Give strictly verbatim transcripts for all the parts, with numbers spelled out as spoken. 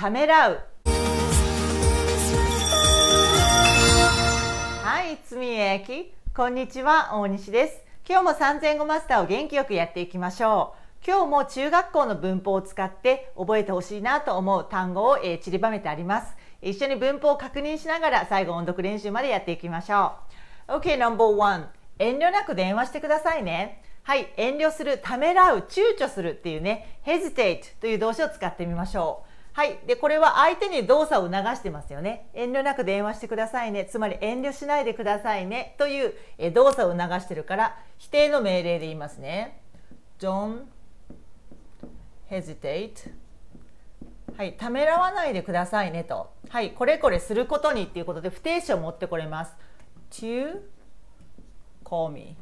ためらう。はい、つみえき。こんにちは、大西です。今日もさんぜん語マスターを元気よくやっていきましょう。今日も中学校の文法を使って覚えてほしいなと思う単語を、えー、散りばめてあります。一緒に文法を確認しながら最後音読練習までやっていきましょう。OK、ナンバーワン。遠慮なく電話してくださいね。はい、遠慮する、ためらう、躊躇するっていうね、hesitate という動詞を使ってみましょう。はい、でこれは相手に動作を促してますよね。遠慮なく電話してくださいね、つまり遠慮しないでくださいねというえ動作を促してるから否定の命令で言いますね。Don't hesitate。はい、ためらわないでくださいねと。はい、これこれすることにっていうことで不定詞を持ってこれます。To call me。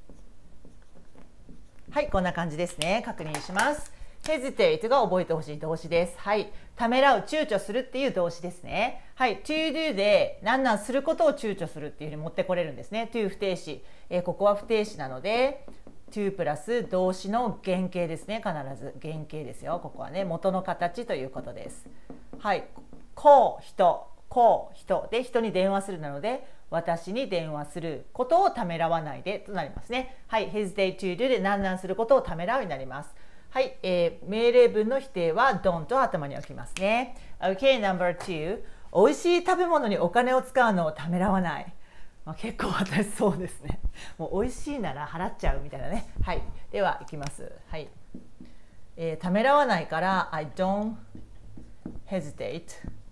はい、こんな感じですね。確認します。hesitate が覚えてほしい動詞です。はい。ためらう、躊躇するっていう動詞ですね。はい。to do で何々することを躊躇するっていうふうに持ってこれるんですね。to 不定詞。えー、ここは不定詞なので、to プラス動詞の原型ですね。必ず原型ですよ。ここはね、元の形ということです。はい。call 人、call 人で人に電話するなので、私に電話することをためらわないでとなりますね。はい。hesitate to do で何々することをためらうになります。はい、えー、命令文の否定は don't を頭に置きますね。OK、ナンバーツー。美味しい食べ物にお金を使うのをためらわない。まあ、結構私そうですね。もう美味しいなら払っちゃうみたいなね。はい。では、いきます。はい。えー、ためらわないから、I don't hesitate。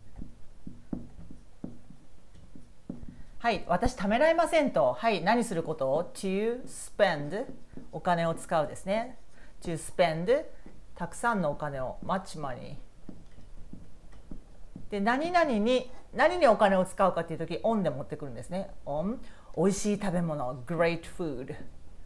はい。私、ためらいませんと。はい。何することを to spend。お金を使うですね。to spend たくさんのお金を much money で何々に何にお金を使うかっていう時 on で持ってくるんですね。 on 美味しい食べ物 great food。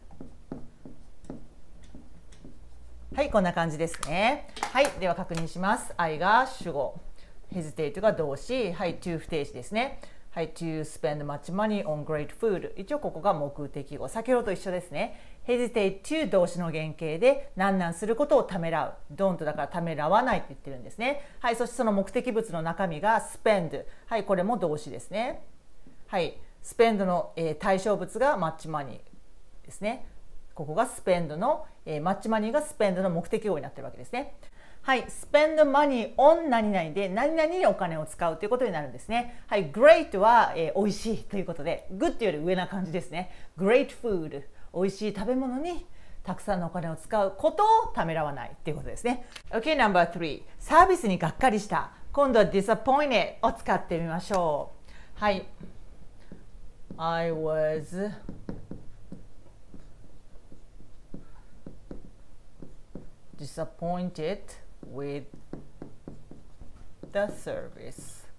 はいこんな感じですね。はいでは確認します。 I が主語 hesitate が動詞。はい to 不定詞ですね。はい to spend much money on great food。 一応ここが目的語、先ほどと一緒ですね。hesitate to 動詞の原型で何々することをためらう。don't だからためらわないって言ってるんですね。はい、そしてその目的物の中身が spend。はい、これも動詞ですね。はい、spend の、えー、対象物が much money ですね。ここが spend の、えー、much money が spend の目的語になってるわけですね。はい、spend money on 何々で何々にお金を使うということになるんですね。はい、great は、えー、美味しいということで、good より上な感じですね。great food。美味しい食べ物にたくさんのお金を使うことをためらわないっていうことですね。OK、ナンバースリー。サービスにがっかりした。今度は disappointed を使ってみましょう。はい。I was disappointed with the service。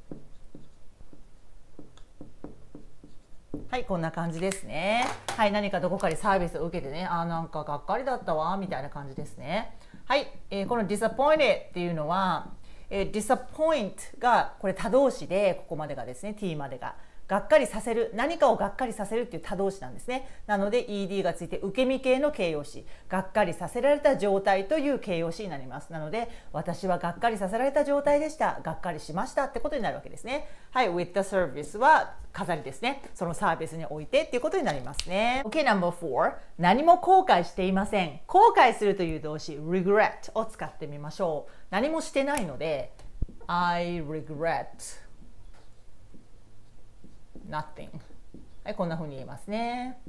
はい、こんな感じですね。はい、何かどこかでサービスを受けてね、あ、なんかがっかりだったわ、みたいな感じですね。はい、えー、この disappointed っていうのは、えー、disappoint がこれ他動詞で、ここまでがですね、t までが。がっかりさせる、何かをがっかりさせるっていう他動詞なんですね。なので イーディー がついて受け身系の形容詞、がっかりさせられた状態という形容詞になります。なので私はがっかりさせられた状態でした、がっかりしましたってことになるわけですね。はい、with the service は飾りですね。そのサービスにおいてっていうことになりますね。OK、ナンバーフォー。何も後悔していません。後悔するという動詞 regret を使ってみましょう。何もしてないので I regret nothing。 はい、こんな風に言えますね。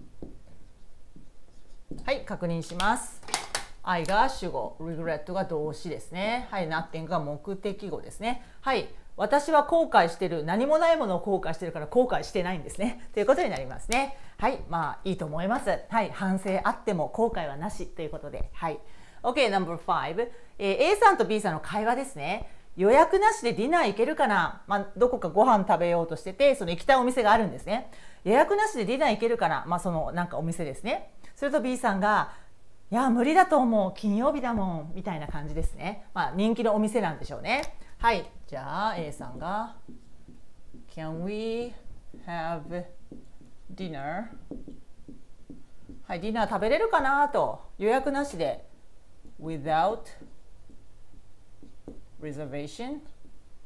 はい、確認します。 I が主語、regret が動詞ですね。はい、nothing が目的語ですね。はい、私は後悔してる、何もないものを後悔してるから後悔してないんですねということになりますね。はい、まあいいと思います。はい、反省あっても後悔はなしということで。はい、 OK、ナンバーファイブ。 えー、A さんと B さんの会話ですね。予約なしでディナー行けるかな、まあ、どこかご飯食べようとしてて、その行きたいお店があるんですね。予約なしでディナー行けるかな、まあ、そのなんかお店ですね。すると B さんが、いや無理だと思う、金曜日だもん、みたいな感じですね。まあ人気のお店なんでしょうね。はい、じゃあ A さんが Can we have dinner？ はい、ディナー食べれるかなと、予約なしで without reservation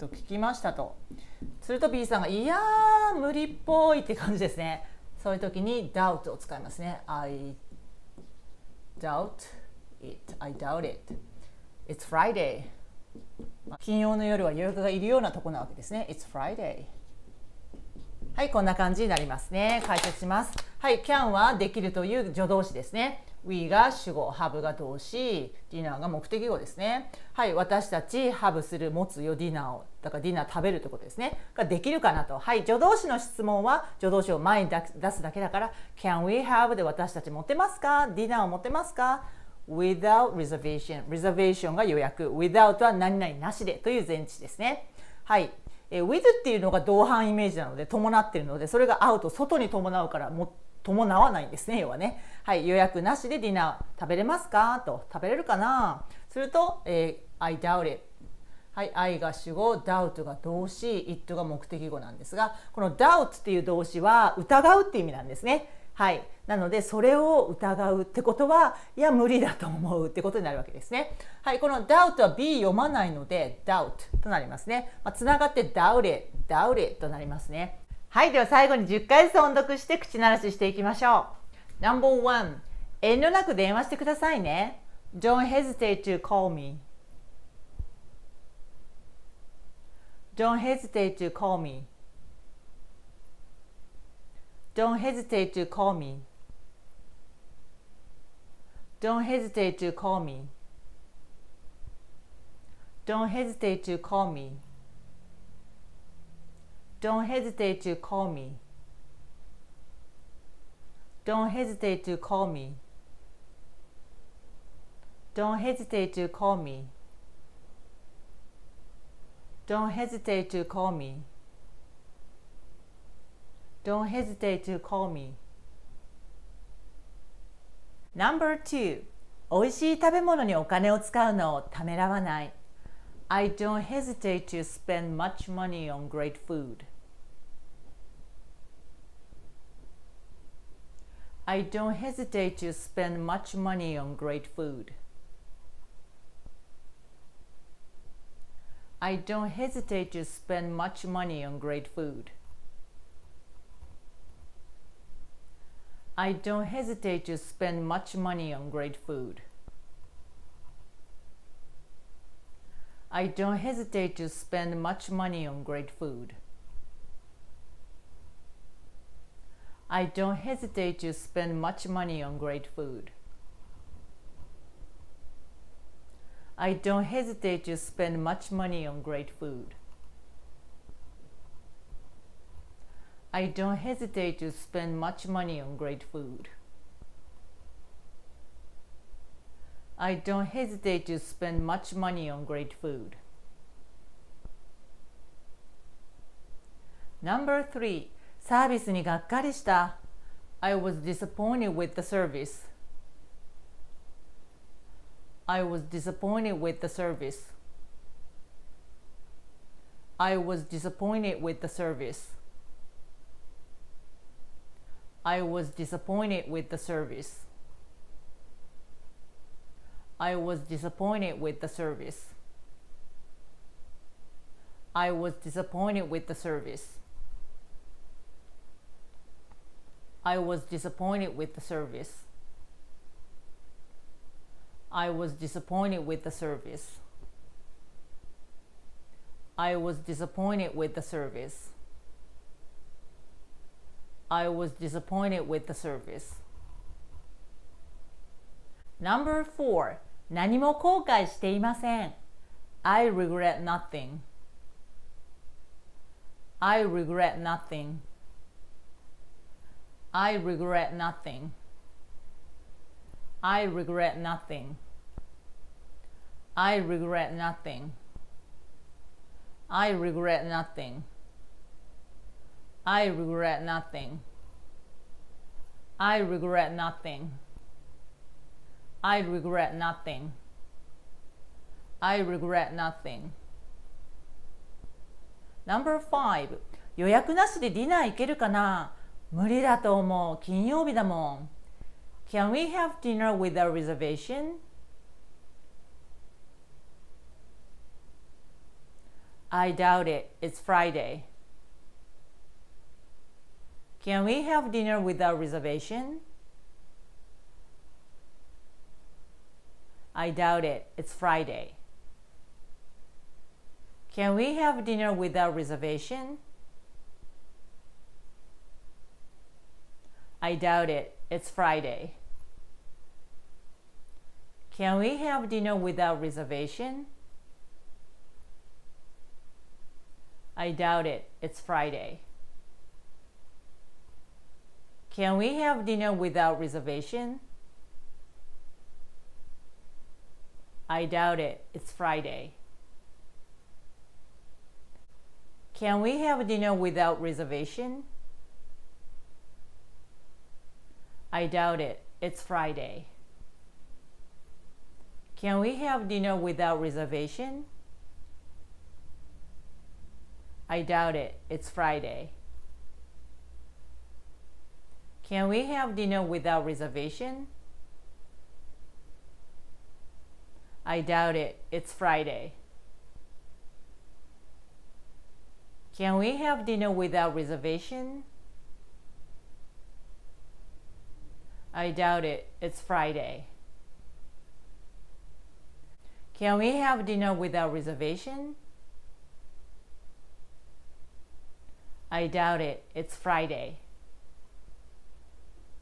と聞きましたと。すると B さんがいやー無理っぽいって感じですね。そういう時に doubt を使いますね。I doubt it. I doubt it. It's Friday. 金曜の夜は予約がいるようなとこなわけですね。It's Friday. はい、こんな感じになりますね。解説します。はい、can はできるという助動詞ですね。We が主語、have が動詞、dinner が目的語ですね。はい、私たち have する、持つよ、ディナーを。だからディナー食べるということですね。ができるかなと。はい、助動詞の質問は助動詞を前に出すだけだから、Can we have で私たち持ってますか？ディナーを持ってますか？ Without reservation。reservation が予約。Without は何々なしでという前置詞ですね。はい。え with っていうのが同伴イメージなので伴っているので、それが out 外に伴うからも伴わないんですね、要はね。はい、予約なしでディナー食べれますかと、食べれるかな。すると、えー、I doubt it。はい、I が主語、doubt が動詞、it が目的語なんですが、この doubt っていう動詞は疑うっていう意味なんですね。はい、なのでそれを疑うってことは、いや無理だと思うってことになるわけですね。はい、この doubt は B 読まないので doubt となりますね。まあ、つながって doubt it、doubt it となりますね。はい、では最後にじゅっかいずつ音読して口ならししていきましょう。ナンバーワン、遠慮なく電話してくださいね。Don't hesitate to call me. Don't hesitate to call me. Don't hesitate to call me. Don't hesitate to call me. Don't hesitate to call me. Don't hesitate to call me. Don't hesitate to call me. Don't hesitate to call me. Don't hesitate to call me. Don't hesitate to call me. Number two. おいしい食べ物にお金を使うのをためらわない。I don't hesitate to spend much money on great food. I don't hesitate to spend much money on great food. I don't hesitate to spend much money on great food. I don't hesitate to spend much money on great food. I don't hesitate to spend much money on great food. I don't hesitate to spend much money on great food. I don't hesitate to spend much money on great food. I don't hesitate to spend much money on great food. I don't hesitate to spend much money on great food. Number three. サービスにがっかりした。I was disappointed with the service. I was disappointed with the service. I was disappointed with the service. I was disappointed with the service. I was disappointed with the service. I was disappointed with the service. I was disappointed with the service. I was disappointed with the service. I was disappointed with the service. I was disappointed with the service. Number four. 何も後悔していません。I regret nothing. I regret nothing. I regret nothing. I regret nothing. I regret nothing. I regret nothing. I regret nothing. I regret nothing. I regret nothing. I regret nothing. Number five. 予約なしでディナー行けるかな？無理だと思う。金曜日だもん。Can we have dinner without reservation? I doubt it. It's Friday. Can we have dinner without reservation? I doubt it. It's Friday. Can we have dinner without reservation? I doubt it. It's Friday. Can we have dinner without reservation? I doubt it. It's Friday. Can we have dinner without reservation? I doubt it. It's Friday. Can we have dinner without reservation? I doubt it. It's Friday. Can we have dinner without reservation? I doubt it. It's Friday. Can we have dinner without reservation? I doubt it. It's Friday. Can we have dinner without reservation? I doubt it. It's Friday. Can we have dinner without reservation? I doubt it. It's Friday.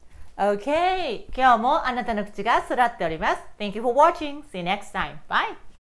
Okay! 今日もあなたの口が育っております。Thank you for watching. See you next time. Bye!